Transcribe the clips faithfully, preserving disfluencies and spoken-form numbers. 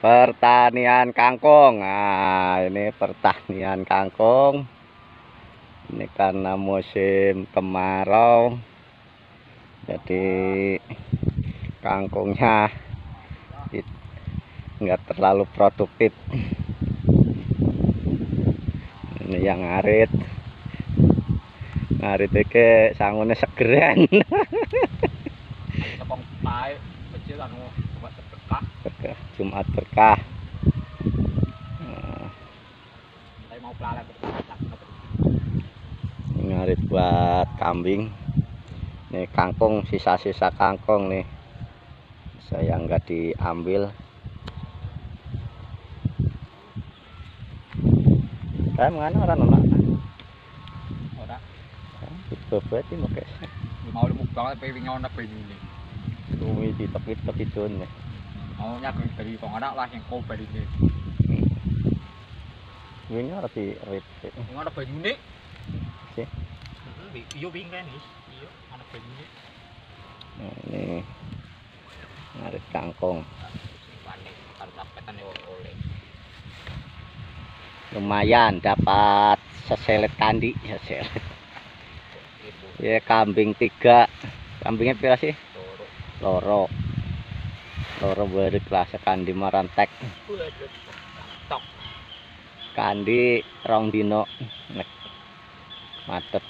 Pertanian kangkung. Nah, ini pertanian kangkung. Ini karena musim kemarau, jadi kangkungnya nggak terlalu produktif. Ini yang ngarit, ngarit iki sangune segeren. Berkah, Jumat berkah. Nah, ngarit buat kambing. Nih kangkung, sisa-sisa kangkung nih, saya nggak diambil. Saya mana orang anak? Orang. Itu berarti mau guys. Mau lu banget pengen nyona pengen. Umi di tepit-tepit itu nih. Maunya dari kong anak lah yang kau beli ini. Ini harus di red. Yang ada baju ini. Sih. Iyo bingkai nih. Iyo ada baju ini. Nah, ini ngarit kangkung. Lumayan dapat seselet kandi, seselet. Ya kambing tiga. Kambingnya berapa sih? Loro. Loro berik lah sekandi marantek. Kandi rong dino nek matet.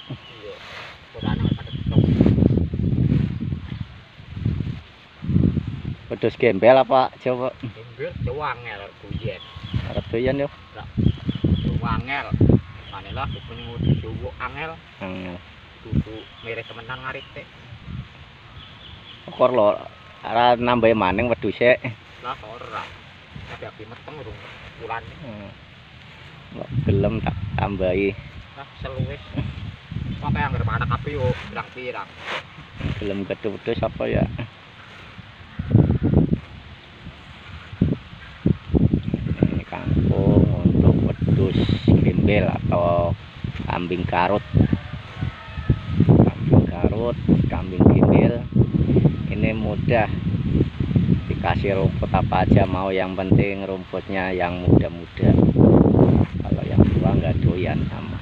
Wedhus gembel apa coba? Gembel cewangel kuyen. Arep doyan yo. Wangel. Manilah punya ngudi jowo angel. Angel. Kudu merek kemenang ngarit teh. Kor lo ara nambahe maning wedhuse. Lah ora. Tapi api meteng urung bulan. Hmm. Gelem tak tambahi. Lah seluwes. Sampai anggar anak api yo pirang-pirang. Gelem gedhe-gedhe apa ya? Ini kangkung untuk wedhus gembel atau kambing karut. Kambing karut, kambing gembel. Ini mudah dikasih rumput apa aja mau, yang penting rumputnya yang muda-muda. Kalau yang tua nggak doyan sama.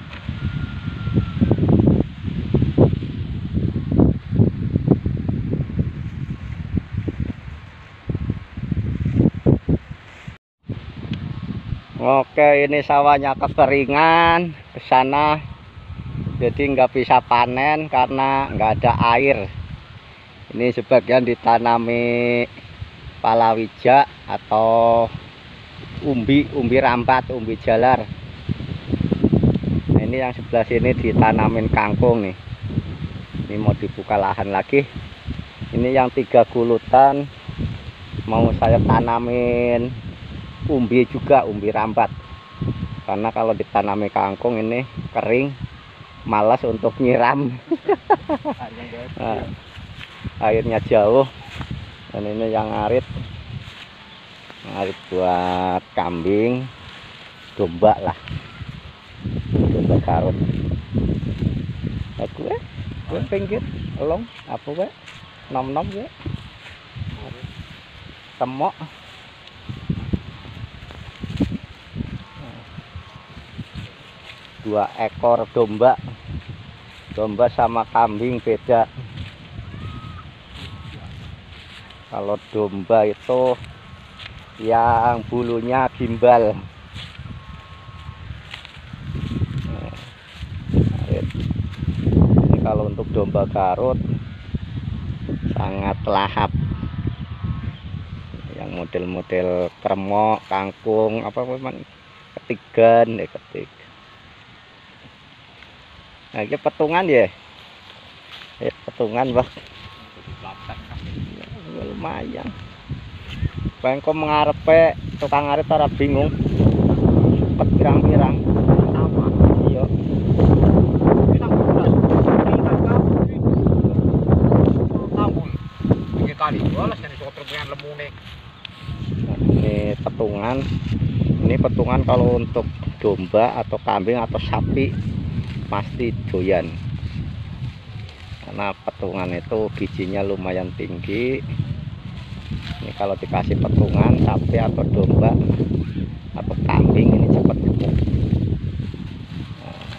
Oke, ini sawahnya kekeringan ke sana, jadi nggak bisa panen karena nggak ada air. Ini sebagian ditanami palawija atau umbi, umbi rambat, umbi jalar. Nah, ini yang sebelah sini ditanamin kangkung nih. Ini mau dibuka lahan lagi. Ini yang tiga gulutan mau saya tanamin umbi juga, umbi rambat. Karena kalau ditanami kangkung ini kering, malas untuk nyiram. Nah, airnya jauh. Dan ini yang ngarit, ngarit buat kambing, domba lah, domba karut. Aku eh, gue pinggir, elong, apa gue, nom nom gue, temok. Dua ekor domba, domba sama kambing beda. Kalau domba itu yang bulunya gimbal. Nah, ini kalau untuk domba garut sangat lahap. Yang model-model kremok, kangkung, apa memang ketigan, deh ketik. Nah, ini petungan ya, ya petungan bah, ya, lumayan. Bangko mengarepe tukang ngarit ora bingung, cepet pirang-pirang. Iya. Ini petungan, ini petungan kalau untuk domba atau kambing atau sapi pasti doyan, karena petungan itu bijinya lumayan tinggi. Ini Ini kalau dikasih petungan sapi atau domba atau kambing ini cepat gemuk. Nah,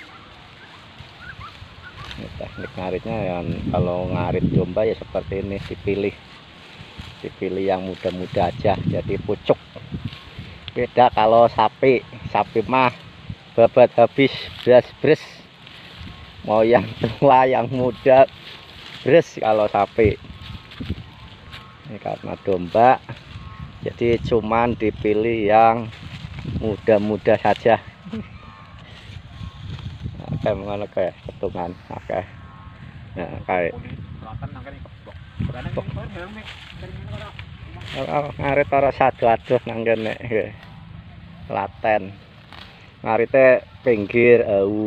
ini teknik ngaritnya ya, kalau ngarit domba ya seperti ini, dipilih dipilih yang muda-muda aja jadi pucuk. Beda kalau sapi, sapi mah babat habis bres-bres, mau yang tua yang muda bres kalau sapi. Ini karena domba jadi cuman dipilih yang muda-muda saja. Oke, mengenai kayak petungan oke. Nah kayak oh, ngarit ora sadu aduh nang kene nggih. Klaten. Ngarite pinggir au.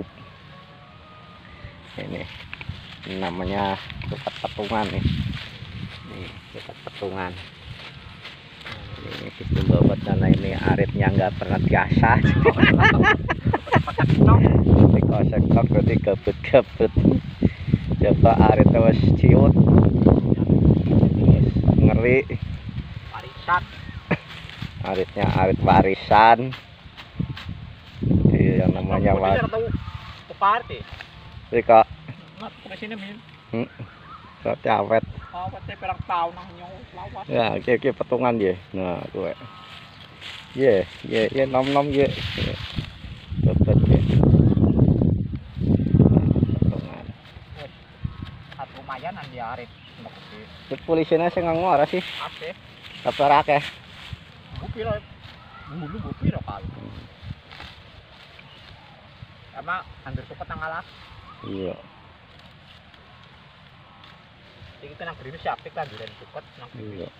Ini namanya sukat petungan nih. Nih, sukat petungan. Ini dicoba buat karena ini aritnya nggak pernah biasa. Dikosek tok berarti gabut-gabut. Coba aritnya wis ciut. Ngeri. Warisan. Aritnya arit warisan. Iya, yang namanya war. Party. Rika. Nggak sini min. Hmm. Berarti awet. Awet perang tahun nang nyong lawas. Ya, iki petungan ya. Nah, tuh. Ye, ye, ye nom-nom ye. Dapat ya. Petungan. At lumayan an di arit. Terus polisinya sing ngora sih. Asih. Kabar akeh. Buki lo. Bulu buki lo kali. Ama hampir cepet nang alas. Iya. Iki nang grinu siapik kan duren cepet nang grinu. Iya.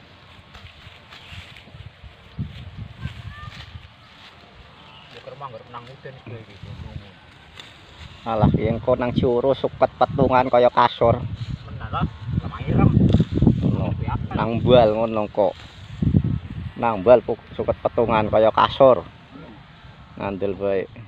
Ya kerma ngger nang udan iki gitu. Alah, yen kok nang Curu suket petungan kaya kasur. Menan lah, lemah ireng. Ngono. Nang Mbal ngono kok. Nang Mbal suket petungan kaya kasur. Ngandel bae.